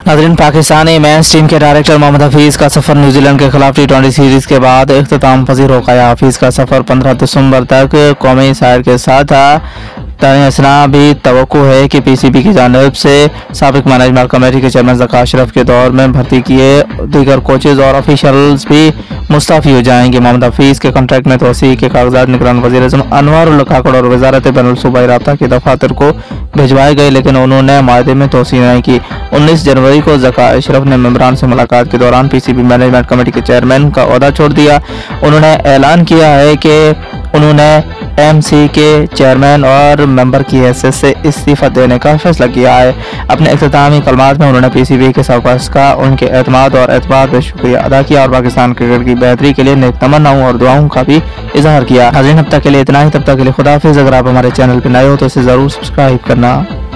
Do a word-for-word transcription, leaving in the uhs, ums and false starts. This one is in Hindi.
नाज़रीन, पाकिस्तानी मेंस टीम के डायरेक्टर मोहम्मद हफीज़ का सफ़र न्यूजीलैंड के खिलाफ टी ट्वेंटी सीरीज़ के बाद इख्तिताम पजीर हो गया। हफीज़ का सफ़र पंद्रह दिसंबर तक कौमी साइड के साथ था। तनिसना भी तवक्को है कि पीसीबी की जानिब से साबिक मैनेजमेंट कमेटी के चेयरमैन ज़का अशरफ के दौर में भर्ती किए दीगर कोचेज़ और ऑफिशियल्स भी मुस्तफ़ी हो जाएंगे। मोहम्मद हफीज़ के कॉन्ट्रैक्ट में तोसी के कागजात निगरान वज़ीर-ए-आज़म अनवर उल काकड़ और वज़ारत बैनुल सूबाई राब्ता के दफातर को भिजवाए गए, लेकिन उन्होंने माहदे में तोसी नहीं की। उन्नीस जनवरी को ज़का अशरफ ने मेंबरान से मुलाकात के दौरान पीसीबी मैनेजमेंट कमेटी के चेयरमैन का ओहदा छोड़ दिया। उन्होंने ऐलान किया है कि उन्होंने एमसी के चेयरमैन और मेंबर की हैसियत से इस्तीफा देने का फैसला किया है। अपने इख्तितामी कलमात में उन्होंने पीसीबी के सरपरस्त का उनके एतमाद और एतबार पर शुक्रिया अदा किया और पाकिस्तान क्रिकेट की बेहतरी के लिए नेक तमन्नाओं और दुआओं का भी इजहार किया। नाज़रीन, अब तक के लिए इतना ही। तब तक के लिए खुदा हाफिज़। अगर आप हमारे चैनल पर नए हो तो इसे ज़रूर सब्सक्राइब करना।